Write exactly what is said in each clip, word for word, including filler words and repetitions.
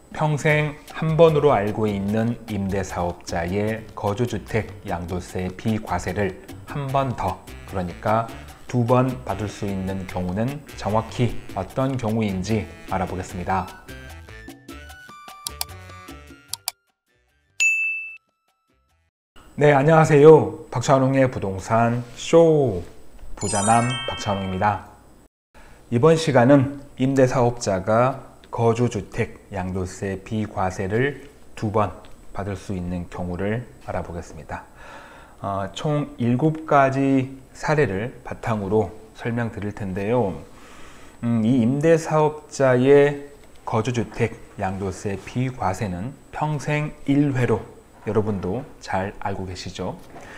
평생 한 번으로 알고 있는 임대사업자의 거주주택 양도세 비과세를 한 번 더, 그러니까 두 번 받을 수 있는 경우는 정확히 어떤 경우인지 알아보겠습니다. 네, 안녕하세요. 박찬웅의 부동산 쇼 부자남 박찬웅입니다. 이번 시간은 임대사업자가 거주주택 양도세 비과세를 두 번 받을 수 있는 경우를 알아보겠습니다. 어, 총 일곱 가지 사례를 바탕으로 설명드릴 텐데요. 음, 이 임대사업자의 거주주택 양도세 비과세는 평생 일 회로 여러분도 잘 알고 계시죠?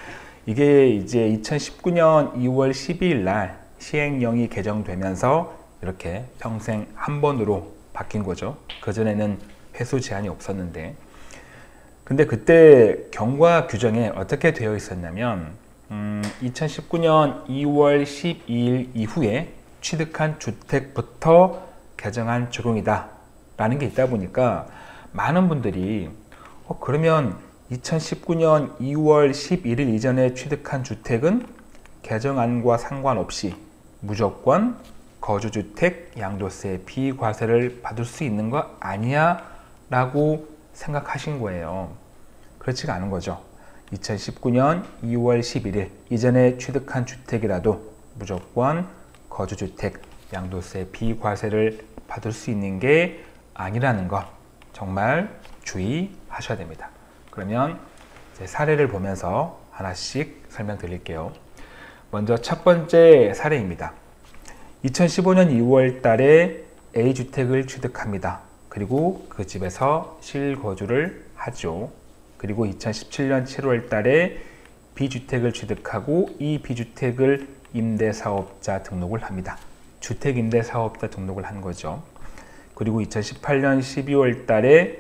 이게 이제 이천십구 년 이월 십이일 날 시행령이 개정되면서 이렇게 평생 한 번으로 바뀐 거죠. 그전에는 회수 제한이 없었는데, 근데 그때 경과 규정에 어떻게 되어 있었냐면 음, 이천십구 년 이월 십이일 이후에 취득한 주택부터 개정안 적용이다 라는 게 있다 보니까 많은 분들이 어, 그러면 이천십구 년 이월 십일일 이전에 취득한 주택은 개정안과 상관없이 무조건 거주주택 양도세 비과세를 받을 수 있는 거 아니야? 라고 생각하신 거예요. 그렇지가 않은 거죠. 이천십구 년 이월 십일일 이전에 취득한 주택이라도 무조건 거주주택 양도세 비과세를 받을 수 있는 게 아니라는 것 정말 주의하셔야 됩니다. 그러면 이제 사례를 보면서 하나씩 설명드릴게요. 먼저 첫 번째 사례입니다. 이천십오 년 이월 달에 A주택을 취득합니다. 그리고 그 집에서 실거주를 하죠. 그리고 이천십칠 년 칠월 달에 B주택을 취득하고 이 B주택을 임대사업자 등록을 합니다. 주택임대사업자 등록을 한 거죠. 그리고 이천십팔 년 십이월 달에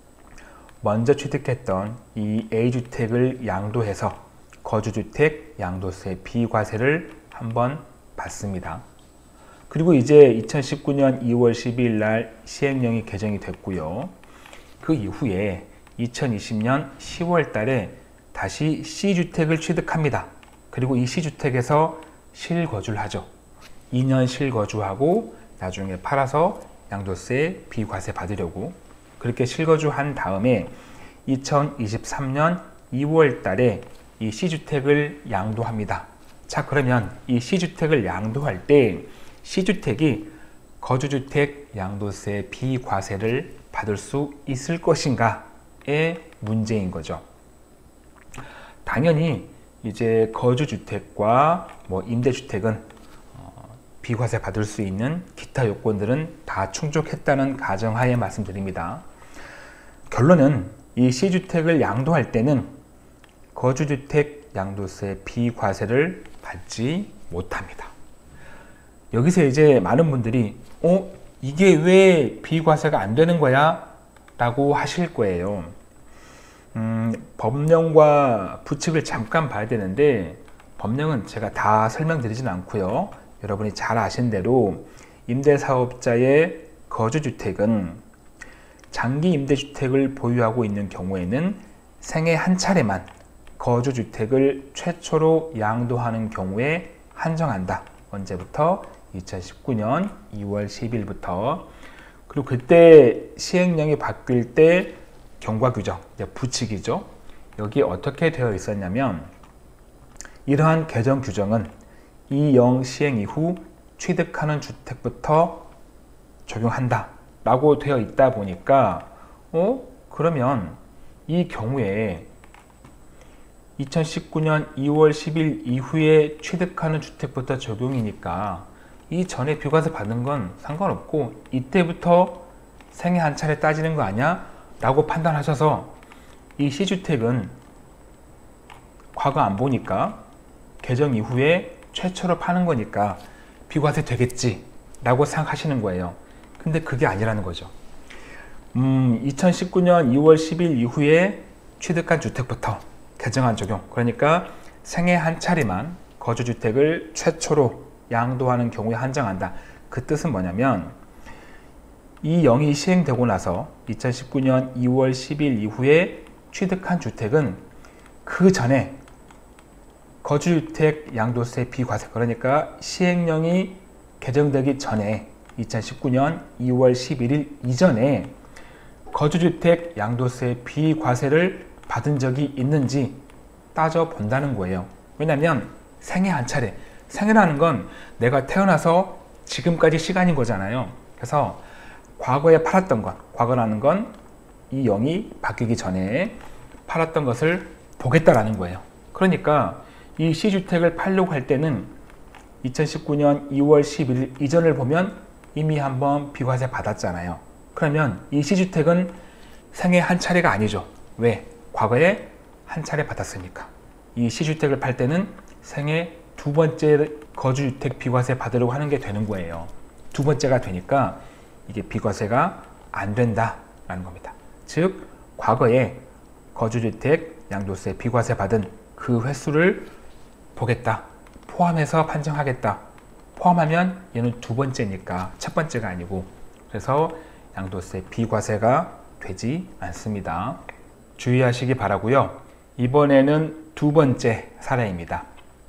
먼저 취득했던 이 A주택을 양도해서 거주주택 양도세 비과세를 한번 받습니다. 그리고 이제 이천십구 년 이월 십이일 날 시행령이 개정이 됐고요. 그 이후에 이천이십 년 시월 달에 다시 C주택을 취득합니다. 그리고 이 C주택에서 실거주를 하죠. 이 년 실거주하고 나중에 팔아서 양도세 비과세 받으려고 그렇게 실거주한 다음에 이천이십삼 년 이월 달에 이 C주택을 양도합니다. 자, 그러면 이 C주택을 양도할 때 C주택이 거주주택 양도세 비과세를 받을 수 있을 것인가의 문제인 거죠. 당연히 이제 거주주택과 뭐 임대주택은 어, 비과세 받을 수 있는 기타 요건들은 다 충족했다는 가정하에 말씀드립니다. 결론은 이 C주택을 양도할 때는 거주주택 양도세 비과세를 받지 못합니다. 여기서 이제 많은 분들이 어? 이게 왜 비과세가 안 되는 거야? 라고 하실 거예요. 음, 법령과 부칙을 잠깐 봐야 되는데 법령은 제가 다 설명드리진 않고요. 여러분이 잘 아신 대로 임대사업자의 거주주택은 장기 임대주택을 보유하고 있는 경우에는 생애 한 차례만 거주주택을 최초로 양도하는 경우에 한정한다. 언제부터? 이천십구 년 이월 십일부터. 그리고 그때 시행령이 바뀔 때 경과 규정, 부칙이죠. 여기 어떻게 되어 있었냐면 이러한 개정 규정은 이영 시행 이후 취득하는 주택부터 적용한다 라고 되어 있다 보니까 어? 그러면 이 경우에 이천십구 년 이월 십일 이후에 취득하는 주택부터 적용이니까 이 전에 비과세 받은 건 상관없고 이때부터 생애 한 차례 따지는 거 아니야? 라고 판단하셔서 이 C주택은 과거 안 보니까 개정 이후에 최초로 파는 거니까 비과세 되겠지 라고 생각하시는 거예요. 근데 그게 아니라는 거죠. 음, 이천십구 년 이월 십일 이후에 취득한 주택부터 개정안 적용, 그러니까 생애 한 차례만 거주주택을 최초로 양도하는 경우에 한정한다. 그 뜻은 뭐냐면 이 영이 시행되고 나서 이천십구 년 이월 십일 이후에 취득한 주택은 그 전에 거주주택 양도세 비과세, 그러니까 시행령이 개정되기 전에 이천십구 년 이월 십일일 이전에 거주주택 양도세 비과세를 받은 적이 있는지 따져본다는 거예요. 왜냐하면 생애 한 차례, 생애라는 건 내가 태어나서 지금까지 시간인 거잖아요. 그래서 과거에 팔았던 것, 과거라는 건 이 영이 바뀌기 전에 팔았던 것을 보겠다라는 거예요. 그러니까 이 시주택을 팔려고 할 때는 이천십구 년 이월 십일일 이전을 보면 이미 한번 비과세 받았잖아요. 그러면 이 시주택은 생애 한 차례가 아니죠. 왜? 과거에 한 차례 받았으니까. 이 시주택을 팔 때는 생애 두 번째 거주주택 비과세 받으려고 하는 게 되는 거예요. 두 번째가 되니까 이게 비과세가 안 된다라는 겁니다. 즉, 과거에 거주주택 양도세 비과세 받은 그 횟수를 보겠다, 포함해서 판정하겠다. 포함하면 얘는 두 번째니까 첫 번째가 아니고, 그래서 양도세 비과세가 되지 않습니다. 주의하시기 바라고요. 이번에는 두 번째 사례입니다.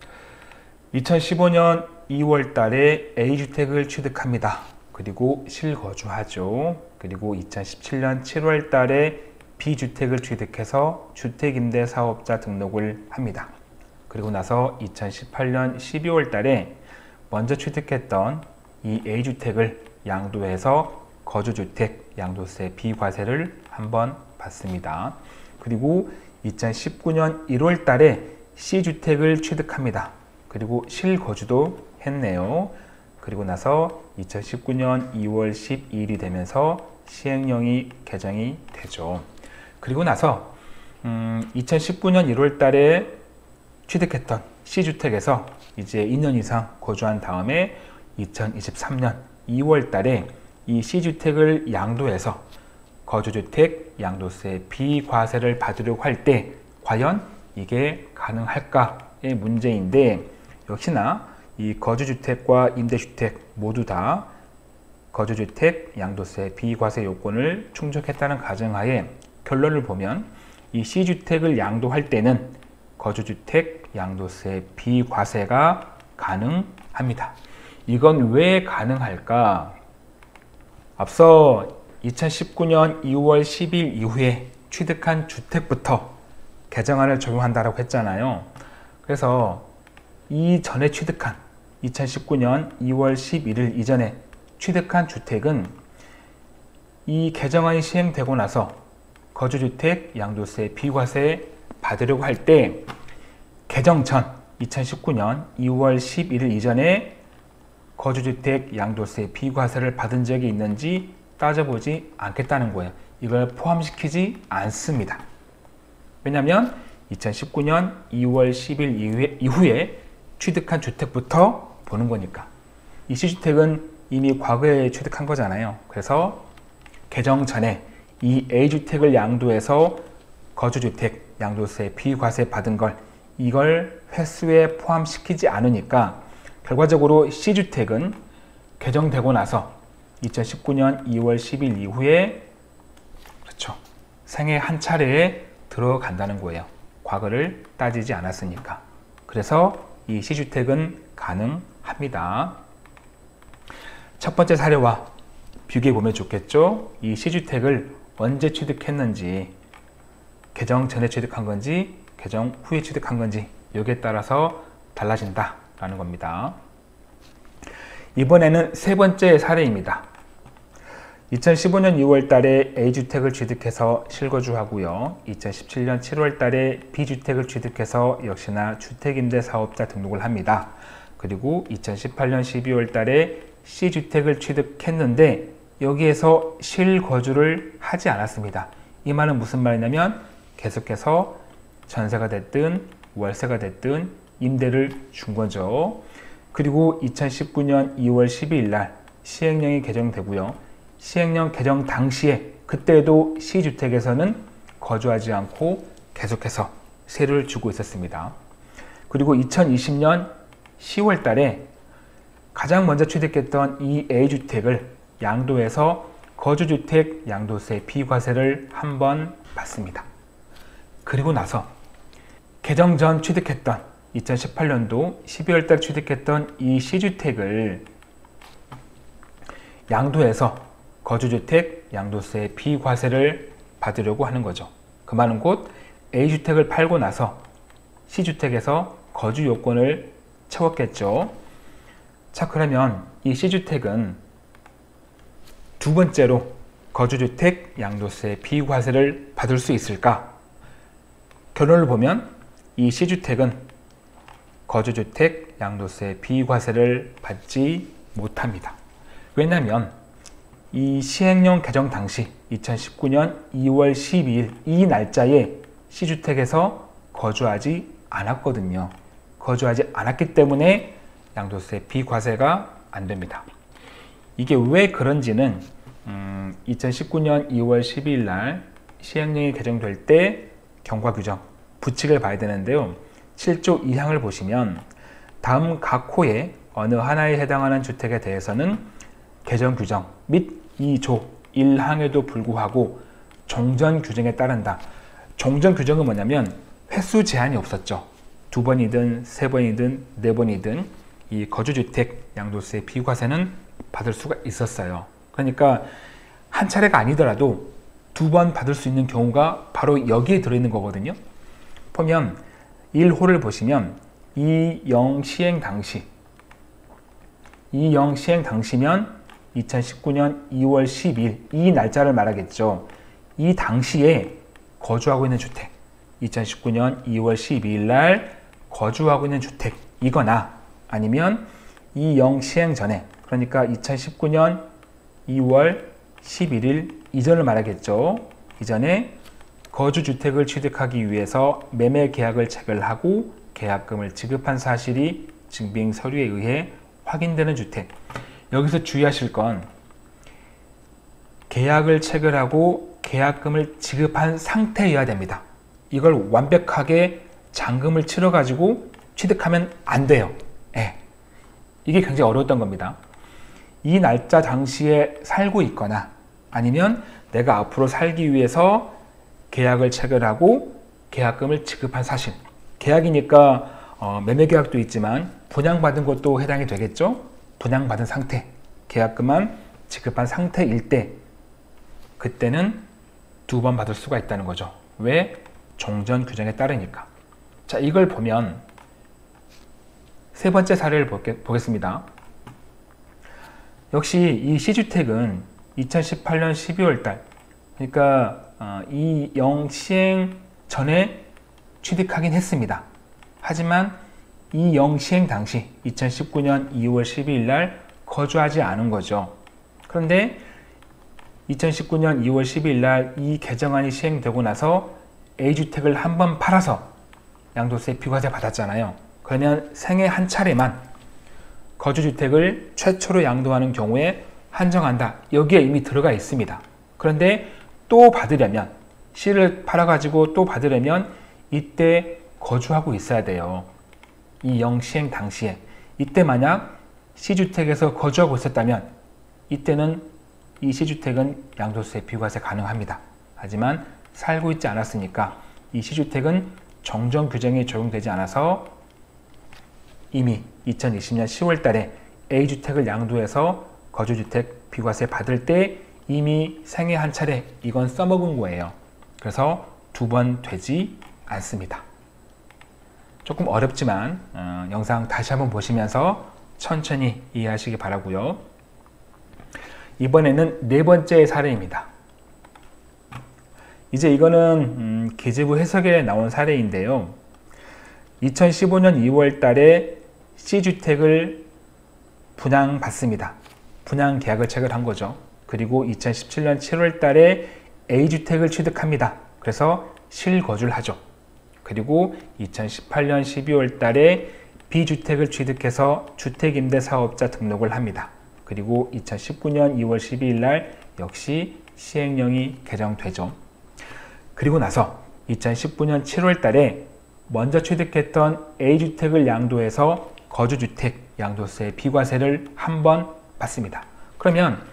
이천십오 년 이월 달에 A주택을 취득합니다. 그리고 실거주하죠. 그리고 이천십칠 년 칠월 달에 B주택을 취득해서 주택임대사업자 등록을 합니다. 그리고 나서 이천십팔 년 십이월 달에 먼저 취득했던 이 A주택을 양도해서 거주주택 양도세 비과세를 한번 받습니다. 그리고 이천십구 년 일월 달에 C주택을 취득합니다. 그리고 실거주도 했네요. 그리고 나서 이천십구 년 이월 십이일이 되면서 시행령이 개정이 되죠. 그리고 나서 음, 이천십구 년 일월 달에 취득했던 C주택에서 이제 이 년 이상 거주한 다음에 이천이십삼 년 이월 달에 이 C주택을 양도해서 거주주택 양도세 비과세를 받으려고 할 때 과연 이게 가능할까의 문제인데, 역시나 이 거주주택과 임대주택 모두 다 거주주택 양도세 비과세 요건을 충족했다는 가정하에 결론을 보면 이 C주택을 양도할 때는 거주주택 양도세 비과세가 가능합니다. 이건 왜 가능할까? 앞서 이천십구 년 이월 십일 이후에 취득한 주택부터 개정안을 적용한다고 했잖아요. 그래서 이 전에 취득한 이천십구 년 이월 십일일 이전에 취득한 주택은 이 개정안이 시행되고 나서 거주주택 양도세 비과세 받으려고 할 때 개정 전 이천십구 년 이월 십일일 이전에 거주주택 양도세 비과세를 받은 적이 있는지 따져보지 않겠다는 거예요. 이걸 포함시키지 않습니다. 왜냐하면 이천십구 년 이월 십일 이후에, 이후에 취득한 주택부터 보는 거니까. 이 C주택은 이미 과거에 취득한 거잖아요. 그래서 개정 전에 이 A주택을 양도해서 거주주택 양도세 비과세 받은 걸 이걸 횟수에 포함시키지 않으니까 결과적으로 C주택은 개정되고 나서 이천십구 년 이월 십일 이후에 그렇죠. 생애 한 차례에 들어간다는 거예요. 과거를 따지지 않았으니까. 그래서 이 C주택은 가능합니다. 첫 번째 사례와 비교해 보면 좋겠죠. 이 C주택을 언제 취득했는지, 개정 전에 취득한 건지 개정 후에 취득한 건지 여기에 따라서 달라진다라는 겁니다. 이번에는 세 번째 사례입니다. 이천십오 년 이월 달에 A주택을 취득해서 실거주하고요. 이천십칠 년 칠월 달에 B주택을 취득해서 역시나 주택임대사업자 등록을 합니다. 그리고 이천십팔 년 십이월 달에 C주택을 취득했는데 여기에서 실거주를 하지 않았습니다. 이 말은 무슨 말이냐면 계속해서 전세가 됐든 월세가 됐든 임대를 준 거죠. 그리고 이천십구 년 이월 십이일 날 시행령이 개정되고요. 시행령 개정 당시에 그때도 C주택에서는 거주하지 않고 계속해서 세를 주고 있었습니다. 그리고 이천이십 년 시월 달에 가장 먼저 취득했던 이 A주택을 양도해서 거주주택 양도세 비과세를 한 번 받습니다. 그리고 나서 개정 전 취득했던 이천십팔 년도 십이월 달 취득했던 이 C주택을 양도해서 거주주택 양도세 비과세를 받으려고 하는 거죠. 그 말은 곧 A주택을 팔고 나서 C주택에서 거주 요건을 채웠겠죠. 자, 그러면 이 C주택은 두 번째로 거주주택 양도세 비과세를 받을 수 있을까? 결론을 보면 이 C주택은 거주주택 양도세 비과세를 받지 못합니다. 왜냐하면 이 시행령 개정 당시 이천십구 년 이월 십이일 이 날짜에 C주택에서 거주하지 않았거든요. 거주하지 않았기 때문에 양도세 비과세가 안 됩니다. 이게 왜 그런지는 음, 이천십구 년 이월 십이일 날 시행령이 개정될 때 경과 규정, 부칙을 봐야 되는데요. 칠조 이 항을 보시면 다음 각 호의 어느 하나에 해당하는 주택에 대해서는 개정 규정 및 이조 일 항에도 불구하고 종전 규정에 따른다. 종전 규정은 뭐냐면 횟수 제한이 없었죠. 두 번이든 세 번이든 네 번이든 이 거주주택 양도세 비과세는 받을 수가 있었어요. 그러니까 한 차례가 아니더라도 두 번 받을 수 있는 경우가 바로 여기에 들어있는 거거든요. 보면 일 호를 보시면 이영 시행 당시 이영 시행 당시면 이천십구 년 이월 십이일 이 날짜를 말하겠죠. 이 당시에 거주하고 있는 주택, 이천십구 년 이월 십이일 날 거주하고 있는 주택이거나 아니면 이영 시행 전에, 그러니까 이천십구 년 이월 십일일 이전을 말하겠죠. 이전에 거주주택을 취득하기 위해서 매매 계약을 체결하고 계약금을 지급한 사실이 증빙 서류에 의해 확인되는 주택. 여기서 주의하실 건 계약을 체결하고 계약금을 지급한 상태여야 됩니다. 이걸 완벽하게 잔금을 치러 가지고 취득하면 안 돼요. 예. 이게 굉장히 어려웠던 겁니다. 이 날짜 당시에 살고 있거나 아니면 내가 앞으로 살기 위해서 계약을 체결하고 계약금을 지급한 사실. 계약이니까 어, 매매계약도 있지만 분양받은 것도 해당이 되겠죠. 분양받은 상태, 계약금만 지급한 상태일 때 그때는 두 번 받을 수가 있다는 거죠. 왜? 종전 규정에 따르니까. 자, 이걸 보면 세 번째 사례를 보겠습니다. 역시 이 C주택은 이천십팔 년 십이월 달, 그러니까 어, 이영 시행 전에 취득하긴 했습니다. 하지만 이영 시행 당시 이천십구 년 이월 십이일 날 거주하지 않은 거죠. 그런데 이천십구 년 이월 십이일 날 이 개정안이 시행되고 나서 A주택을 한 번 팔아서 양도세 비과세 받았잖아요. 그러면 생애 한 차례만 거주주택을 최초로 양도하는 경우에 한정한다. 여기에 이미 들어가 있습니다. 그런데 또 받으려면, C를 팔아가지고 또 받으려면 이때 거주하고 있어야 돼요. 이 영 시행 당시에. 이때 만약 C주택에서 거주하고 있었다면 이때는 이 C주택은 양도세 비과세 가능합니다. 하지만 살고 있지 않았으니까 이 C주택은 정정 규정이 적용되지 않아서 이미 이천이십 년 시월 달에 A주택을 양도해서 거주주택 비과세 받을 때 이미 생애 한 차례 이건 써먹은 거예요. 그래서 두 번 되지 않습니다. 조금 어렵지만 어, 영상 다시 한번 보시면서 천천히 이해하시기 바라고요. 이번에는 네 번째 사례입니다. 이제 이거는 음, 계제부 해석에 나온 사례인데요. 이천십오 년 이월 달에 C주택을 분양받습니다. 분양 계약을 체결한 거죠. 그리고 이천십칠 년 칠월 달에 A주택을 취득합니다. 그래서 실거주를 하죠. 그리고 이천십팔 년 십이월 달에 B주택을 취득해서 주택임대사업자 등록을 합니다. 그리고 이천십구 년 이월 십이일 날 역시 시행령이 개정되죠. 그리고 나서 이천십구 년 칠월 달에 먼저 취득했던 A주택을 양도해서 거주주택 양도세 비과세를 한 번 받습니다. 그러면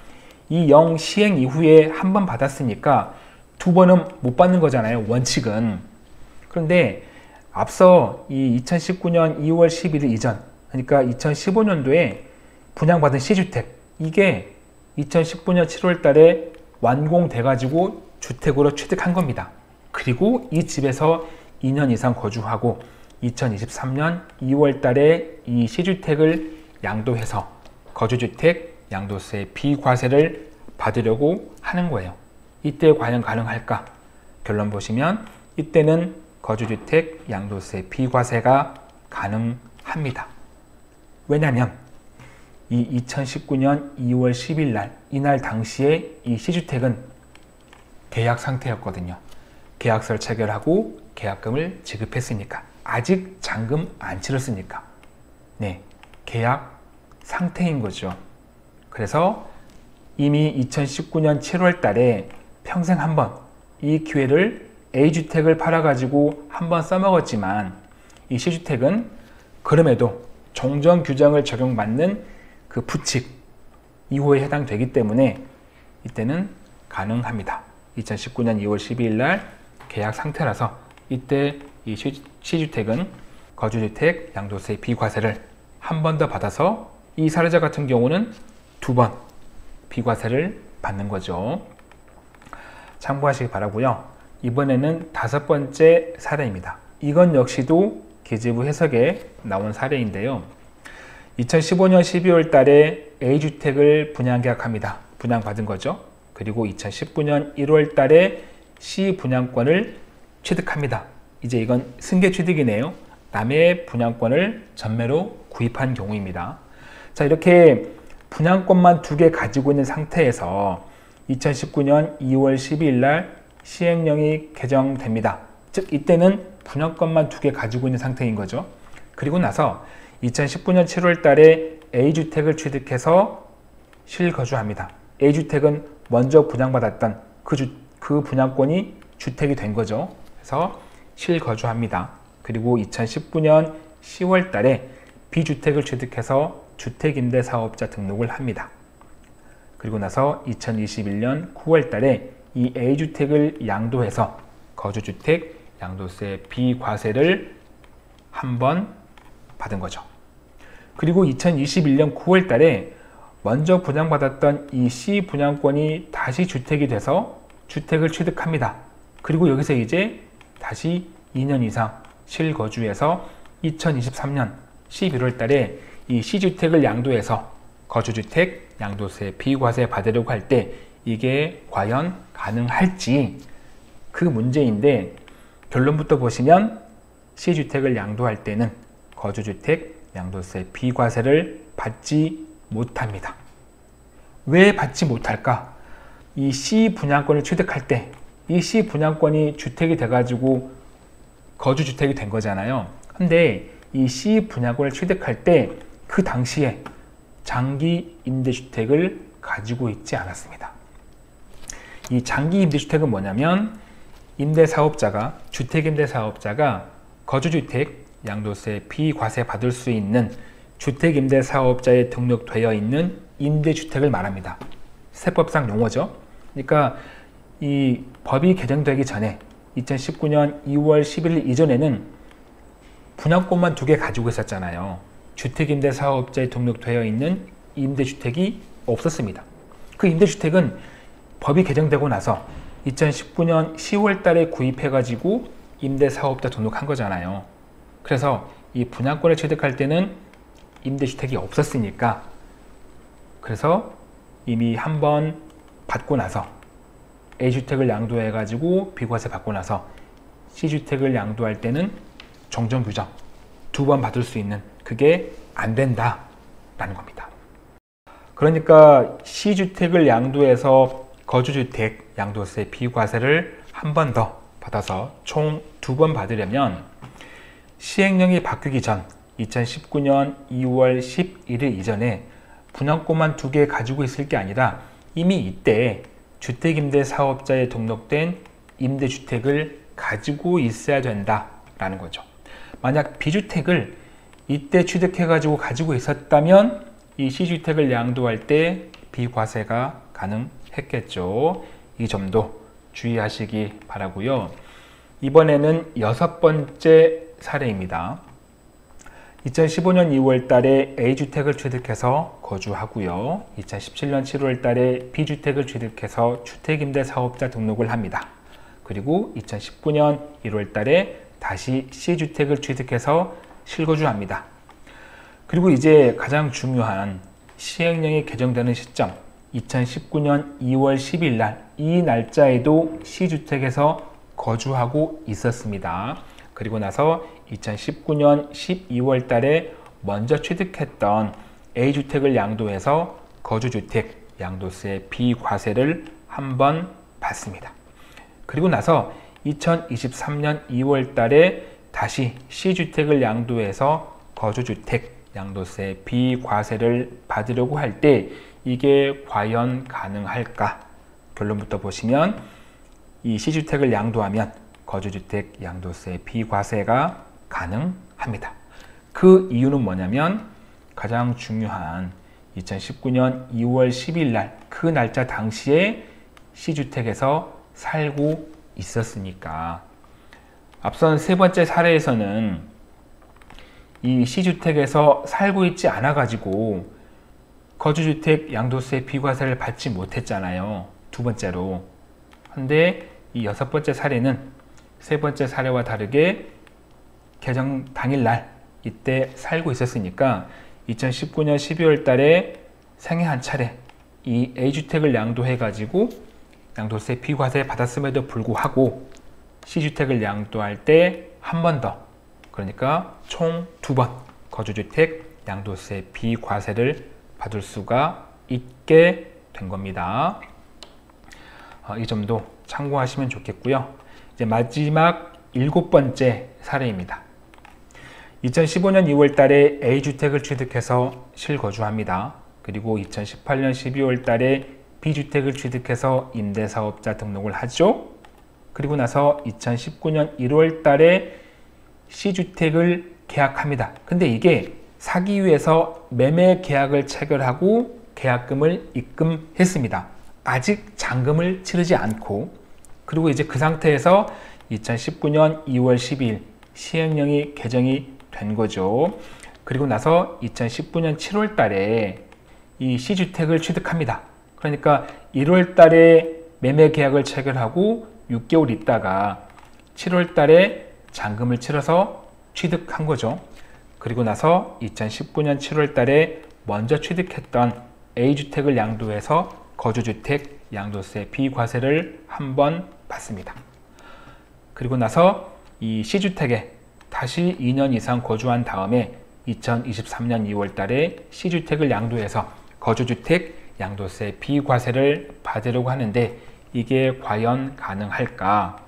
이 영 시행 이후에 한 번 받았으니까 두 번은 못 받는 거잖아요, 원칙은. 그런데 앞서 이 이천십구 년 이월 십일일 이전, 그러니까 이천십오 년도에 분양받은 C주택, 이게 이천십구 년 칠월 달에 완공돼 가지고 주택으로 취득한 겁니다. 그리고 이 집에서 이 년 이상 거주하고 이천이십삼 년 이월 달에 이 C주택을 양도해서 거주주택 양도세 비과세를 받으려고 하는 거예요. 이때 과연 가능할까? 결론 보시면 이때는 거주주택 양도세 비과세가 가능합니다. 왜냐하면 이 이천십구 년 이월 십일 날, 이날 당시에 이 C주택은 계약 상태였거든요. 계약서를 체결하고 계약금을 지급했으니까, 아직 잔금 안 치렀으니까, 네, 계약 상태인 거죠. 그래서 이미 이천십구 년 칠월 달에 평생 한 번 이 기회를 A주택을 팔아가지고 한 번 써먹었지만, 이 C주택은 그럼에도 종전 규정을 적용받는 그 부칙 이호에 해당되기 때문에 이때는 가능합니다. 이천십구 년 이월 십이일 날 계약 상태라서 이때 이 C주택은 거주주택 양도세 비과세를 한 번 더 받아서, 이 사례자 같은 경우는 두 번 비과세를 받는 거죠. 참고하시기 바라고요. 이번에는 다섯 번째 사례입니다. 이건 역시도 계제부 해석에 나온 사례인데요. 이천십오 년 십이월 달에 A주택을 분양계약합니다. 분양받은 거죠. 그리고 이천십구 년 일월 달에 C 분양권을 취득합니다. 이제 이건 승계 취득이네요. 남의 분양권을 전매로 구입한 경우입니다. 자, 이렇게 분양권만 두 개 가지고 있는 상태에서 이천십구 년 이월 십이일 날 시행령이 개정됩니다. 즉 이때는 분양권만 두 개 가지고 있는 상태인 거죠. 그리고 나서 이천십구 년 칠월 달에 A주택을 취득해서 실거주합니다. A주택은 먼저 분양받았던 그, 주, 그 분양권이 주택이 된 거죠. 그래서 실거주합니다. 그리고 이천십구 년 시월 달에 B주택을 취득해서 주택임대사업자 등록을 합니다. 그리고 나서 이천이십일 년 구월 달에 이 A주택을 양도해서 거주주택 양도세 비과세를 한 번 받은 거죠. 그리고 이천이십일 년 구월 달에 먼저 분양받았던 이 C 분양권이 다시 주택이 돼서 주택을 취득합니다. 그리고 여기서 이제 다시 이 년 이상 실거주해서 이천이십삼 년 십일월 달에 이 C주택을 양도해서 거주주택 양도세 비과세 받으려고 할 때 이게 과연 가능할지, 그 문제인데, 결론부터 보시면 C주택을 양도할 때는 거주주택 양도세 비과세를 받지 못합니다. 왜 받지 못할까? 이 C 분양권을 취득할 때 이 C 분양권이 주택이 돼가지고 거주주택이 된 거잖아요. 근데 이 C 분양권을 취득할 때 그 당시에 장기 임대주택을 가지고 있지 않았습니다. 이 장기 임대주택은 뭐냐면, 임대사업자가, 주택임대사업자가 거주주택 양도세 비과세 받을 수 있는 주택임대사업자에 등록되어 있는 임대주택을 말합니다. 세법상 용어죠. 그러니까 이 법이 개정되기 전에 이천십구 년 이월 십일일 이전에는 분양권만 두 개 가지고 있었잖아요. 주택임대사업자에 등록되어 있는 임대주택이 없었습니다. 그 임대주택은 법이 개정되고 나서 이천십구 년 시월 달에 구입해가지고 임대사업자 등록한 거잖아요. 그래서 이 분양권을 취득할 때는 임대주택이 없었으니까, 그래서 이미 한 번 받고 나서 A주택을 양도해가지고 비과세 받고 나서 C주택을 양도할 때는 종전규정 두 번 받을 수 있는, 그게 안 된다라는 겁니다. 그러니까 C주택을 양도해서 거주주택 양도세 비과세를 한 번 더 받아서 총 두 번 받으려면 시행령이 바뀌기 전 이천십구 년 이월 십일일 이전에 분양권만 두 개 가지고 있을 게 아니라 이미 이때 주택임대사업자에 등록된 임대주택을 가지고 있어야 된다라는 거죠. 만약 B주택을 이때 취득해가지고 가지고 있었다면 이 C주택을 양도할 때 비과세가 가능했겠죠. 이 점도 주의하시기 바라고요. 이번에는 여섯 번째 사례입니다. 이천십오 년 이월 달에 A주택을 취득해서 거주하고요. 이천십칠 년 칠월 달에 B주택을 취득해서 주택임대사업자 등록을 합니다. 그리고 이천십구 년 일월 달에 다시 C주택을 취득해서 실거주합니다. 그리고 이제 가장 중요한 시행령이 개정되는 시점, 이천십구 년 이월 십일 날, 이 날짜에도 C주택에서 거주하고 있었습니다. 그리고 나서 이천십구 년 십이월 달에 먼저 취득했던 A주택을 양도해서 거주주택 양도세 비과세를 한번 받습니다. 그리고 나서 이천이십삼 년 이월 달에 다시 C주택을 양도해서 거주주택 양도세 비과세를 받으려고 할 때 이게 과연 가능할까? 결론부터 보시면 이 C주택을 양도하면 거주주택 양도세 비과세가 가능합니다. 그 이유는 뭐냐면 가장 중요한 이천십구 년 이월 십일 날 그 날짜 당시에 C주택에서 살고 있었으니까. 앞선 세 번째 사례에서는 이 C주택에서 살고 있지 않아 가지고 거주주택 양도세 비과세를 받지 못했잖아요. 두 번째로. 근데 이 여섯 번째 사례는 세 번째 사례와 다르게 개정 당일날 이때 살고 있었으니까 이천십구 년 십이월 달에 생애 한 차례 이 A주택을 양도해 가지고 양도세 비과세 받았음에도 불구하고 C주택을 양도할 때 한 번 더, 그러니까 총 두 번 거주주택 양도세 비과세를 받을 수가 있게 된 겁니다. 어, 이 점도 참고하시면 좋겠고요. 이제 마지막 일곱 번째 사례입니다. 이천십오 년 이월 달에 A주택을 취득해서 실거주합니다. 그리고 이천십팔 년 십이월 달에 B주택을 취득해서 임대사업자 등록을 하죠. 그리고 나서 이천십구 년 일월 달에 C주택을 계약합니다. 근데 이게 사기 위해서 매매 계약을 체결하고 계약금을 입금했습니다. 아직 잔금을 치르지 않고. 그리고 이제 그 상태에서 이천십구 년 이월 십이일 시행령이 개정이 된 거죠. 그리고 나서 이천십구 년 칠월 달에 이 C주택을 취득합니다. 그러니까 일월 달에 매매 계약을 체결하고 육 개월 있다가 칠월 달에 잔금을 치러서 취득한 거죠. 그리고 나서 이천십구 년 칠월 달에 먼저 취득했던 A주택을 양도해서 거주주택 양도세 비과세를 한번 받습니다. 그리고 나서 이 C주택에 다시 이 년 이상 거주한 다음에 이천이십삼 년 이월 달에 C주택을 양도해서 거주주택 양도세 비과세를 받으려고 하는데 이게 과연 가능할까?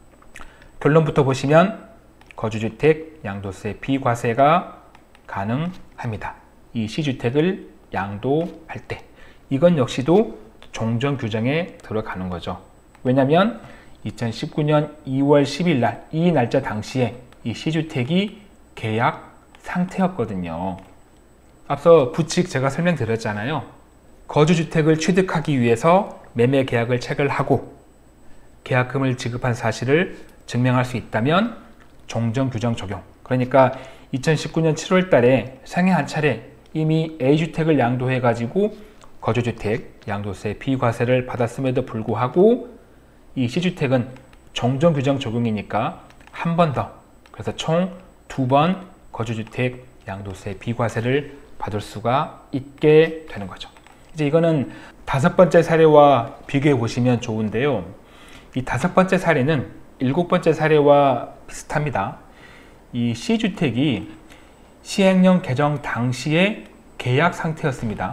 결론부터 보시면 거주주택 양도세 비과세가 가능합니다. 이 C주택을 양도할 때. 이건 역시도 종전 규정에 들어가는 거죠. 왜냐하면 이천십구 년 이월 십일 날 이 날짜 당시에 이 C주택이 계약 상태였거든요. 앞서 부칙 제가 설명드렸잖아요. 거주주택을 취득하기 위해서 매매 계약을 체결하고 계약금을 지급한 사실을 증명할 수 있다면 종전 규정 적용. 그러니까 이천십구 년 칠월 달에 생애 한 차례 이미 A주택을 양도해 가지고 거주주택 양도세 비과세를 받았음에도 불구하고 이 C주택은 종전 규정 적용이니까 한 번 더, 그래서 총 두 번 거주주택 양도세 비과세를 받을 수가 있게 되는 거죠. 이제 이거는 다섯 번째 사례와 비교해 보시면 좋은데요. 이 다섯 번째 사례는 일곱 번째 사례와 비슷합니다. 이 C주택이 시행령 개정 당시에 계약 상태였습니다.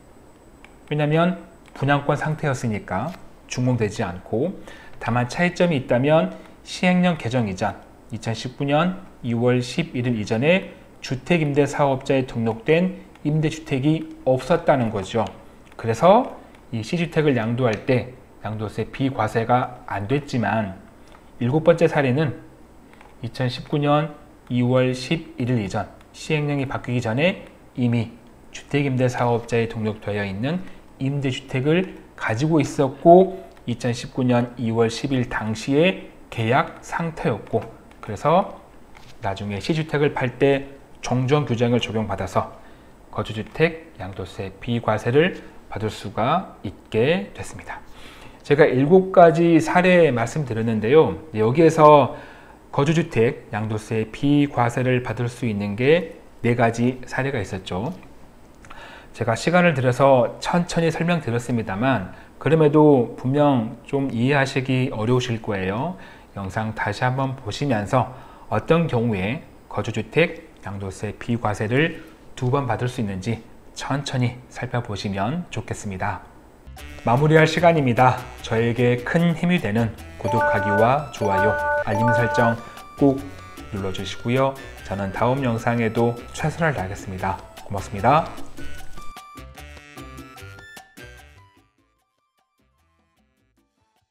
왜냐하면 분양권 상태였으니까 준공되지 않고, 다만 차이점이 있다면 시행령 개정 이전 이천십구 년 이월 십일일 이전에 주택임대사업자에 등록된 임대주택이 없었다는 거죠. 그래서 이 C주택을 양도할 때 양도세 비과세가 안 됐지만, 일곱 번째 사례는 이천십구 년 이월 십일일 이전 시행령이 바뀌기 전에 이미 주택임대사업자에 등록되어 있는 임대주택을 가지고 있었고 이천십구 년 이월 십일 당시에 계약 상태였고, 그래서 나중에 시주택을 팔 때 정정 규정을 적용받아서 거주주택 양도세 비과세를 받을 수가 있게 됐습니다. 제가 일곱 가지 사례 말씀드렸는데요. 여기에서 거주주택 양도세 비과세를 받을 수 있는 게 네 가지 사례가 있었죠. 제가 시간을 들여서 천천히 설명드렸습니다만 그럼에도 분명 좀 이해하시기 어려우실 거예요. 영상 다시 한번 보시면서 어떤 경우에 거주주택 양도세 비과세를 두 번 받을 수 있는지 천천히 살펴보시면 좋겠습니다. 마무리할 시간입니다. 저에게 큰 힘이 되는 구독하기와 좋아요, 알림 설정 꼭 눌러주시고요. 저는 다음 영상에도 최선을 다하겠습니다. 고맙습니다.